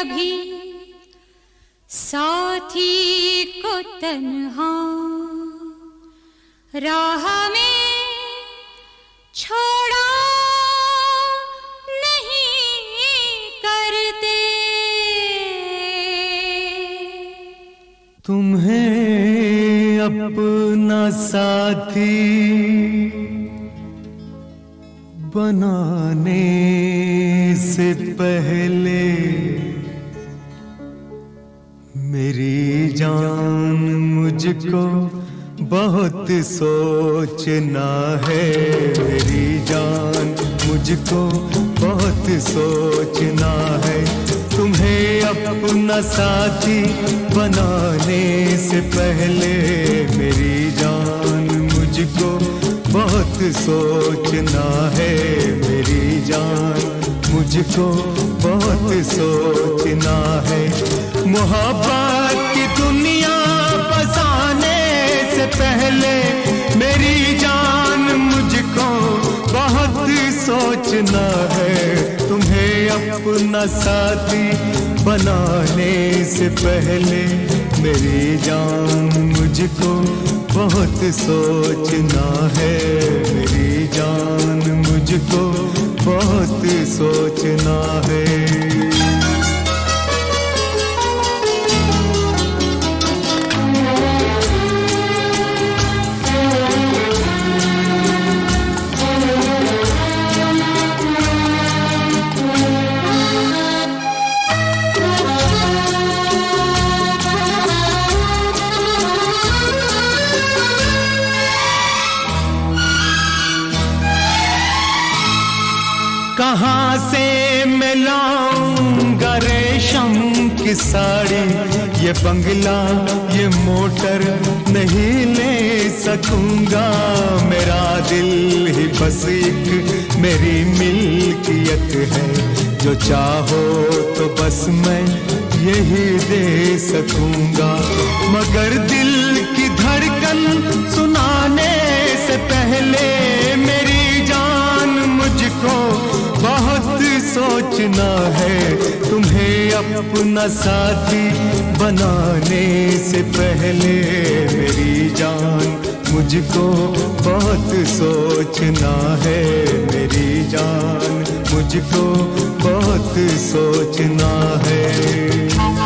कभी साथी को तन्हा राह में छोड़ा नहीं करते। तुम्हें अपना साथी बनाने से पहले मेरी जान मुझको बहुत सोचना है। मेरी जान मुझको बहुत सोचना है। तुम्हें अपना साथी बनाने से पहले मेरी जान मुझको बहुत सोचना है। मेरी जान मुझको बहुत सोचना है। मोहब्बत की दुनिया बसाने से पहले मेरी जान मुझको बहुत सोचना है। तुम्हें अपना साथी बनाने से पहले मेरी जान मुझको बहुत सोचना है। मेरी जान मुझको बहुत सोचना है। कहाँ से मैं लाऊंगा रेशम की साड़ी, ये बंगला ये मोटर नहीं ले सकूंगा। मेरा दिल ही बस एक मेरी मिल्कियत है, जो चाहो तो बस मैं यही दे सकूंगा। मगर दिल की धड़कन सुनाने से पहले मेरी जान मुझको बहुत सोचना है। तुम्हें अपना साथी बनाने से पहले मेरी जान मुझको बहुत सोचना है। मेरी जान मुझको बहुत सोचना है।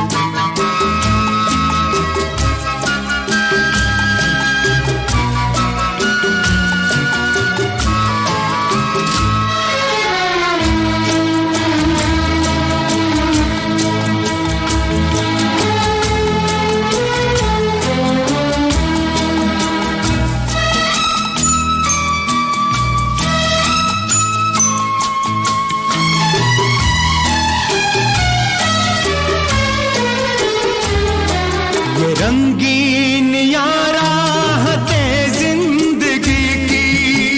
रंगीन याराहते जिंदगी की,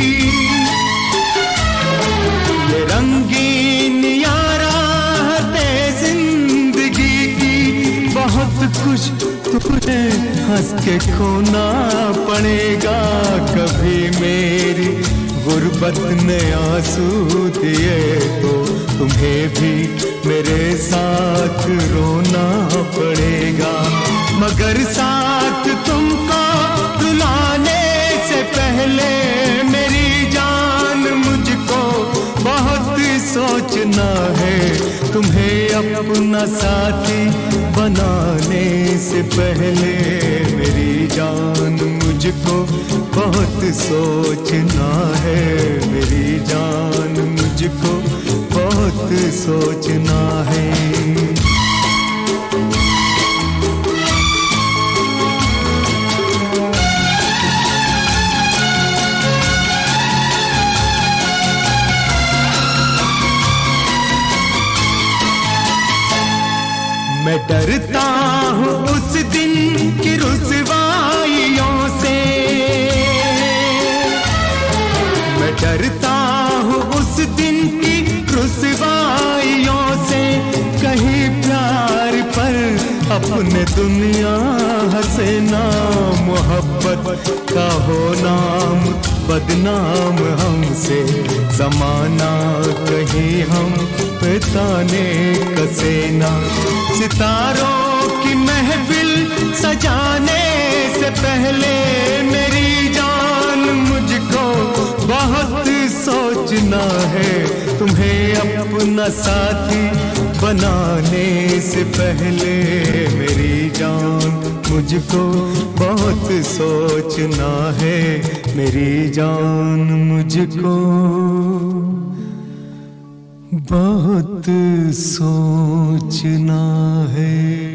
ये रंगीन याराहते जिंदगी की, बहुत कुछ तुम्हें हंस के खोना पड़ेगा। कभी मेरी गुर्बत ने आंसू दिए तो तुम्हें भी मेरे साथ रोना पड़ेगा। मगर साथ तुमको रुलाने से पहले मेरी जान मुझको बहुत सोचना है। तुम्हें अपना साथी बनाने से पहले मेरी जान मुझको बहुत सोचना है। मेरी जान मुझको बहुत सोचना है। मैं डरता हूँ उस दिन की रुसवाइयों से, मैं डरता हूँ उस दिन की रुसवाइयों से। कहीं प्यार पर अपने दुनिया हंसे ना, मोहब्बत का हो नाम बदनाम हमसे जमाना, कहीं हम पे ताने कसे ना। सितारों की महफिल सजाने से पहले मेरी जान मुझको बहुत सोचना है। तुम्हें अपना साथी बनाने से पहले मेरी जान मुझको बहुत सोचना है। मेरी जान मुझको बहुत सोचना है।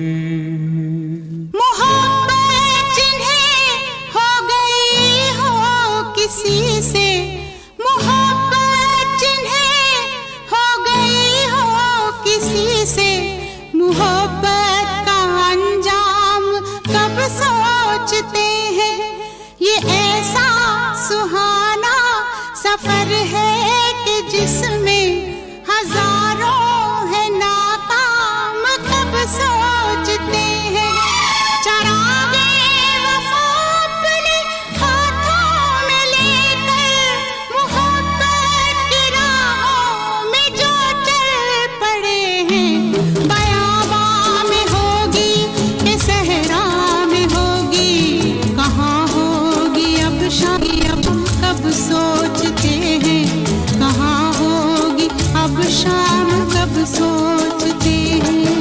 मोहब्बत जिन्हें हो गई हो किसी से, मोहब्बत जिन्हें हो गई हो किसी से, मोहब्बत का अंजाम कब सोचते हैं। ये ऐसा सुहाना सफर है कि जिसमें हजारों है नाकाम, कब सोचते हैं। चरागे वफा अपने हाथों में लेकर, मोहब्बत की राहों में जो चल पड़े हैं। बयाबां में होगी कि सहरा में होगी, कहाँ होगी अब शादी, अब कब सोचते हैं। कहाँ होगी अब शाम, कब सोचते हैं।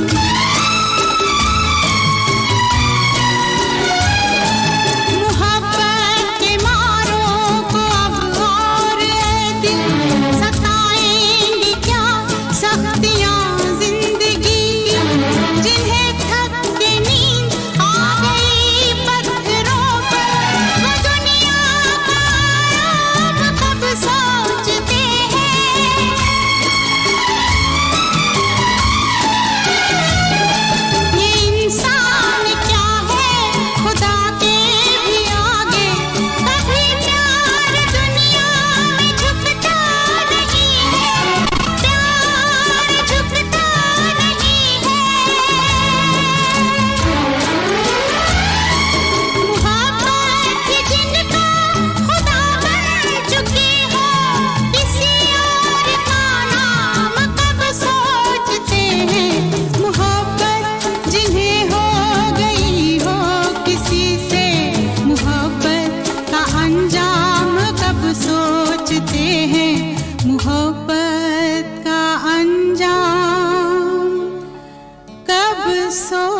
मोहब्बत के मारों को अब और दिल सताएंगी क्या सख्तियां जिंदगी, जिन्हें थक के नींद आ गई पत्थरों पर, वो दुनिया का आराम कब सोचते हैं। ये इंसान क्या है खुदा के भी आगे, कभी प्यार दुनिया में झुकता नहीं है, प्यार झुकता नहीं है। मोहब्बत जिनका खुदा बन चुकी हो, किसी और का नाम कब सोचते हैं। मोहब्बत जिन्हें हो गई हो किसी से, मोहब्बत का अंजाम कब सोचते हैं। मोहब्बत का अंजाम कब